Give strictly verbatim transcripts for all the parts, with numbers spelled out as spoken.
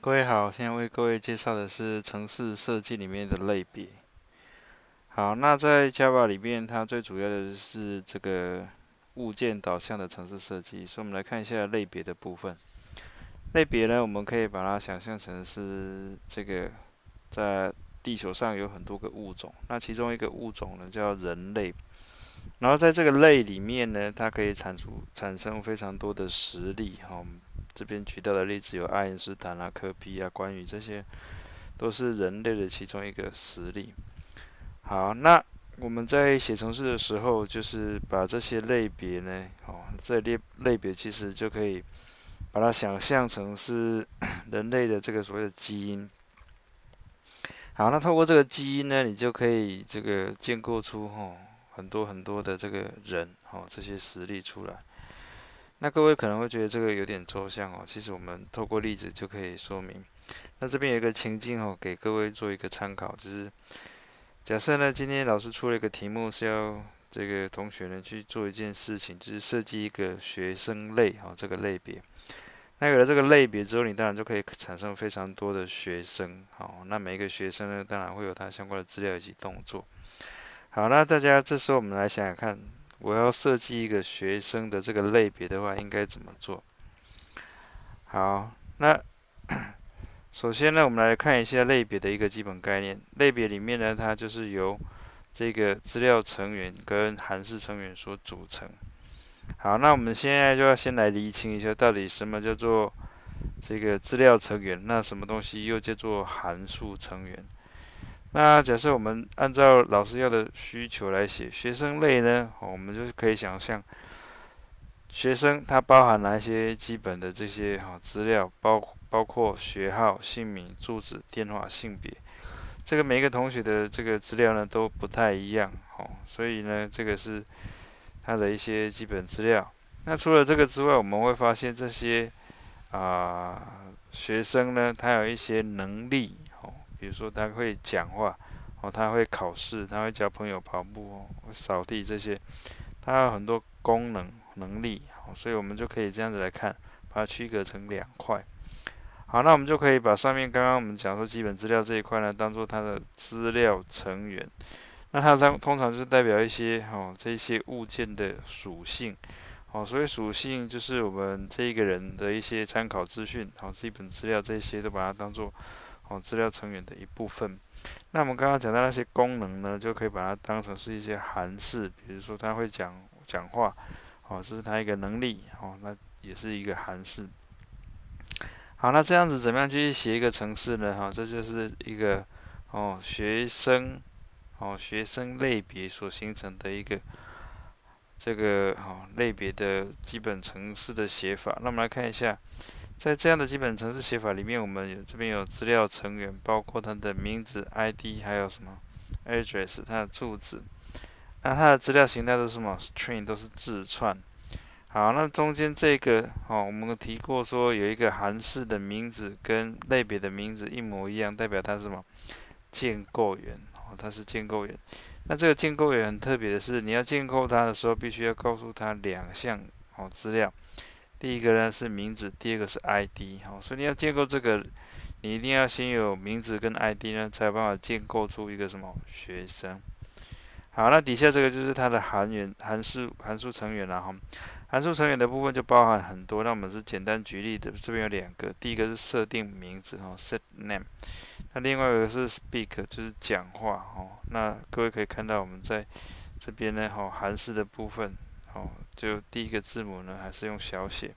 各位好，现在为各位介绍的是程式设计里面的类别。好，那在 Java 里面，它最主要的是这个物件导向的程式设计，所以我们来看一下类别的部分。类别呢，我们可以把它想象成是这个在地球上有很多个物种，那其中一个物种呢叫人类，然后在这个类里面呢，它可以产出产生非常多的实例。哈、哦，这边举到的例子有爱因斯坦啊、科比啊、关羽这些。都是人类的其中一个实例。好，那我们在写程式的时候，就是把这些类别呢，哦，这类类别其实就可以把它想象成是人类的这个所谓的基因。好，那透过这个基因呢，你就可以这个建构出哦很多很多的这个人哦这些实例出来。那各位可能会觉得这个有点抽象哦，其实我们透过例子就可以说明。那这边有一个情境哦，给各位做一个参考，就是假设呢，今天老师出了一个题目，是要这个同学呢去做一件事情，就是设计一个学生类哦这个类别。那有了这个类别之后，你当然就可以产生非常多的学生，好，那每一个学生呢，当然会有他相关的资料以及动作。好，那大家这时候我们来想想看，我要设计一个学生的这个类别的话，应该怎么做？好，那首先呢，我们来看一下类别的一个基本概念。类别里面呢，它就是由这个资料成员跟函式成员所组成。好，那我们现在就要先来厘清一下，到底什么叫做这个资料成员，那什么东西又叫做函数成员？那假设我们按照老师要的需求来写学生类呢，我们就可以想象，学生它包含哪一些基本的这些哈资料，包包括学号、姓名、住址、电话、性别。这个每一个同学的这个资料呢都不太一样，哦，所以呢这个是他的一些基本资料。那除了这个之外，我们会发现这些啊、呃学生呢，他有一些能力，哦，比如说他会讲话，哦，他会考试，他会交朋友、跑步，哦，会扫地这些，他有很多功能能力，哦，所以我们就可以这样子来看，把它区隔成两块。好，那我们就可以把上面刚刚我们讲说基本资料这一块呢，当做它的资料成员。那它通通常就是代表一些哦这一些物件的属性。哦，所以属性就是我们这一个人的一些参考资讯，好，基本资料这些都把它当做哦资料成员的一部分。那我们刚刚讲到那些功能呢，就可以把它当成是一些函式，比如说他会讲讲话，哦，这是他一个能力，哦，那也是一个函式。好，那这样子怎么样去写一个程式呢？哈，这就是一个哦学生哦学生类别所形成的一个这个哦类别的基本程式的写法。那我们来看一下，在这样的基本程式写法里面，我们有这边有资料成员，包括它的名字、I D，还有什么 address，它的住址。那它的资料形态都是什么 string，都是字串。好，那中间这个哦，我们提过说有一个函式的名字跟类别的名字一模一样，代表它是什么建构员哦，它是建构员。那这个建构员很特别的是，你要建构它的时候，必须要告诉它两项哦资料。第一个呢是名字，第二个是 I D。好，所以你要建构这个，你一定要先有名字跟 I D 呢，才有办法建构出一个什么学生。好，那底下这个就是它的函元、函数、函数成员了哈。函数成员的部分就包含很多，那我们是简单举例的，这边有两个，第一个是设定名字哈 set name，那另外一个是 speak 就是讲话哦。那各位可以看到我们在这边呢，哈，函式的部分，哦，就第一个字母呢还是用小写。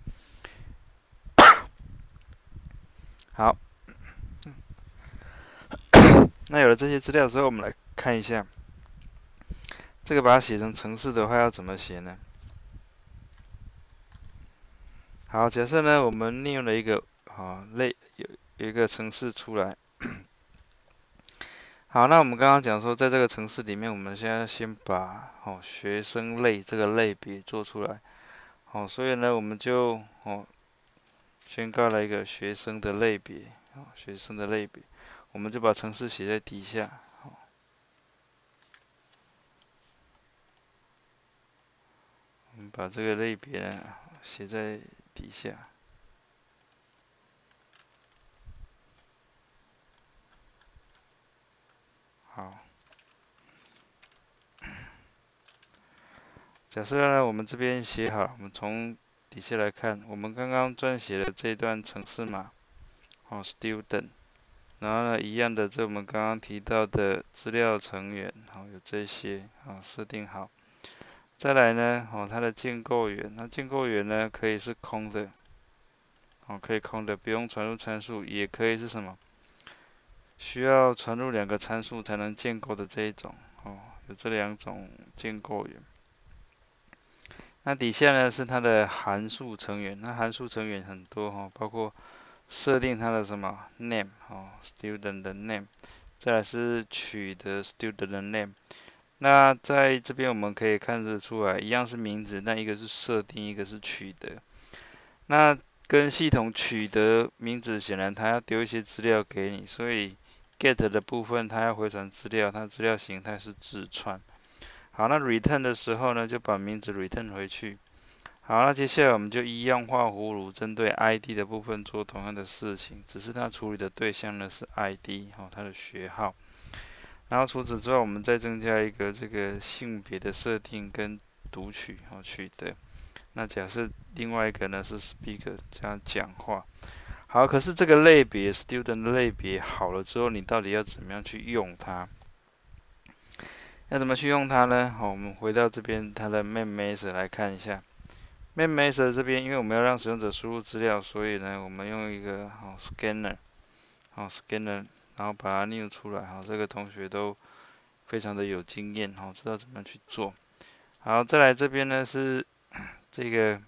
好，那有了这些资料之后，我们来看一下，这个把它写成程式的话要怎么写呢？好，假设呢我们利用了一个啊类有有一个程式出来。好，那我们刚刚讲说，在这个城市里面，我们现在先把哦学生类这个类别做出来。好，所以呢，我们就哦宣告了一个学生的类别，哦学生的类别，我们就把程式写在底下。我们把这个类别呢写在底下。 假设呢，我们这边写好，我们从底下来看，我们刚刚撰写的这段程式码，哦，student，然后呢，一样的，这我们刚刚提到的资料成员，好，有这些，好，设定好。再来呢，哦，它的建构元，那建构元呢，可以是空的，哦，可以空的，不用传入参数，也可以是什么？需要传入两个参数才能建构的这一种，哦，有这两种建构元。那底下呢是它的函数成员，那函数成员很多哈、哦，包括设定它的什么 name 哦 student 的 name， 再来是取得 student 的 name。那在这边我们可以看得出来，一样是名字，但一个是设定，一个是取得。那跟系统取得名字，显然它要丢一些资料给你，所以 get 的部分它要回传资料，它资料形态是字串。好，那 return 的时候呢，就把名字 return 回去。好，那接下来我们就一样画葫芦，针对 I D 的部分做同样的事情，只是它处理的对象呢是 I D， 哦，它的学号。然后除此之外，我们再增加一个这个性别的设定跟读取，哦，取得。那假设另外一个呢是 speaker， 这样讲话。好，可是这个类别 student 的类别好了之后，你到底要怎么样去用它？要怎么去用它呢？好，我们回到这边它的 main method 来看一下。main method 这边，因为我们要让使用者输入资料，所以呢，我们用一个好 scanner， 好 scanner， 然后把它 new 出来。好，这个同学都非常的有经验，好，知道怎么样去做。好，再来这边呢是这个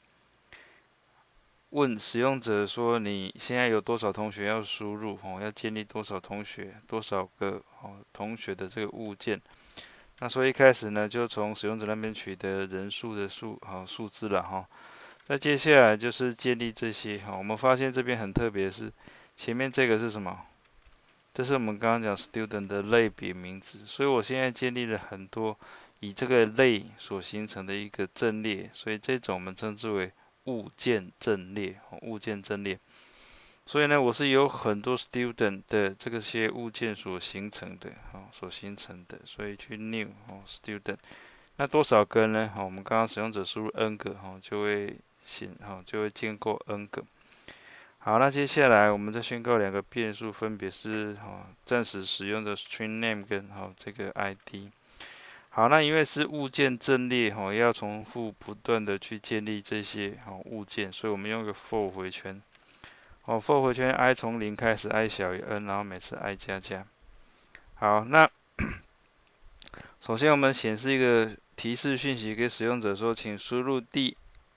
问使用者说你现在有多少同学要输入，哦，要建立多少同学，多少个哦同学的这个物件。那所以一开始呢，就从使用者那边取得人数的数好数字了哈。那接下来就是建立这些哈。我们发现这边很特别是前面这个是什么？这是我们刚刚讲 student 的类别名字，所以我现在建立了很多以这个类所形成的一个阵列，所以这种我们称之为物件阵列，物件阵列。所以呢，我是有很多 student 的这个些物件所形成的，哦，所形成的，所以去 new 哦 student，那多少个呢？好，我们刚刚使用者输入 n 个，哈，就会显，哈，就会建构 n 个。好，那接下来我们再宣告两个变数，分别是哈暂时使用的 string name 跟哈这个 I D。好，那因为是物件阵列，哈，要重复不断的去建立这些哈物件，所以我们用一个 for 回圈。哦 for 回圈 i 从零开始 i 小于 n， 然后每次 i 加加。好，那首先我们显示一个提示讯息给使用者说，请输入第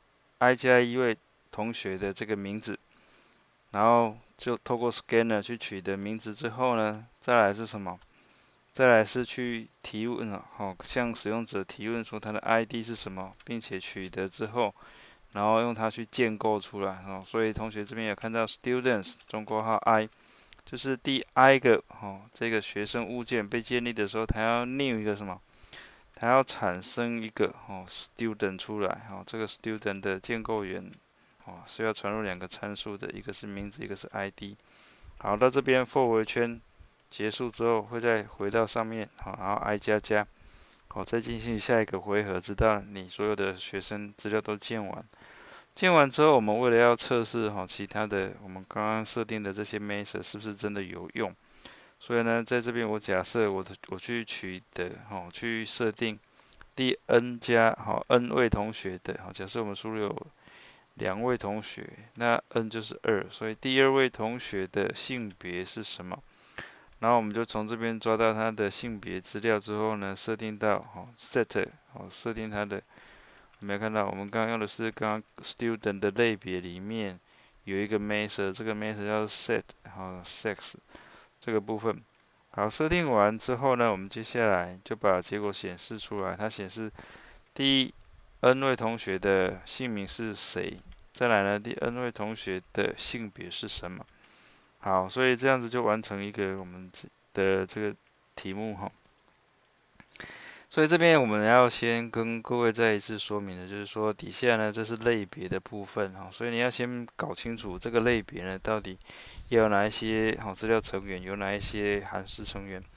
i 加一位同学的这个名字，然后就透过 scanner 去取得名字之后呢，再来是什么？再来是去提问了，好，向使用者提问说他的 I D 是什么，并且取得之后，然后用它去建构出来，哦，所以同学这边有看到 students 中括号 i， 就是第 i 个，哦，这个学生物件被建立的时候，它要 new 一个什么？它要产生一个哦 student 出来，哦，这个 student 的建构元，哦，是要传入两个参数的，一个是名字，一个是 I D。好，到这边 for 回圈结束之后，会再回到上面，好，然后 i 加加，好，再进行下一个回合，直到你所有的学生资料都建完。建完之后，我们为了要测试哈其他的我们刚刚设定的这些 method 是不是真的有用，所以呢，在这边我假设我的我去取得哈去设定第 n 加好 n 位同学的，好，假设我们输入有两位同学，那 n 就是二，所以第二位同学的性别是什么？然后我们就从这边抓到他的性别资料之后呢，设定到好 set 好设定他的，有没有看到？我们刚刚用的是刚刚 student 的类别里面有一个 method，这个 method 叫 set 好 sex 这个部分。好，设定完之后呢，我们接下来就把结果显示出来。它显示第一 n 位同学的姓名是谁？再来呢，第 n 位同学的性别是什么？好，所以这样子就完成一个我们的这个题目哈。所以这边我们要先跟各位再一次说明的，就是说底下呢这是类别的部分哈，所以你要先搞清楚这个类别呢到底有哪一些好资料成员，有哪一些函数成员。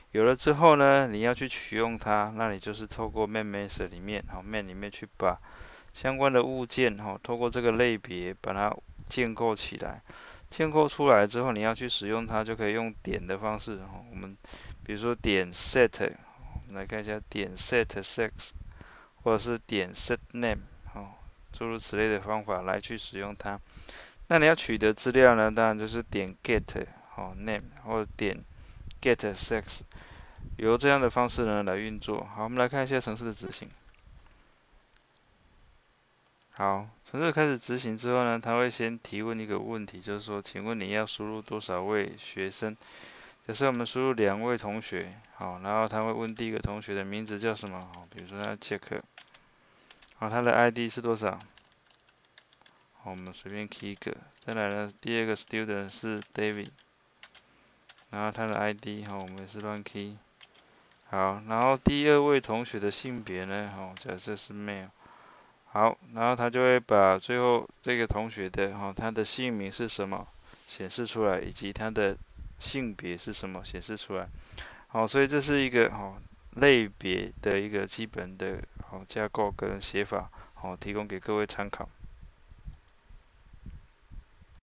有了之后呢，你要去取用它，那你就是透过 main method 里面，好 main 里面去把相关的物件，哈，透过这个类别把它建构起来。建构出来之后，你要去使用它，就可以用点的方式，哈，我们比如说点 set，我们来看一下点 set sex，或者是点 set name，哦，诸如此类的方法来去使用它。那你要取得资料呢，当然就是点 get，哦 name，或者点 get sex，由这样的方式呢来运作。好，我们来看一下程式的执行。好，程式开始执行之后呢，它会先提问一个问题，就是说，请问你要输入多少位学生？假设我们输入两位同学，好，然后他会问第一个同学的名字叫什么？好，比如说他 check，好，他的 I D 是多少？好，我们随便 key 一个。再来呢，第二个 student 是 David，然后他的 I D 好，我们也是乱 key。好，然后第二位同学的性别呢，好，假设是 male。好，然后他就会把最后这个同学的哈、哦，他的姓名是什么显示出来，以及他的性别是什么显示出来。好，所以这是一个哈、哦、类别的一个基本的好、哦、架构跟写法，好、哦、提供给各位参考。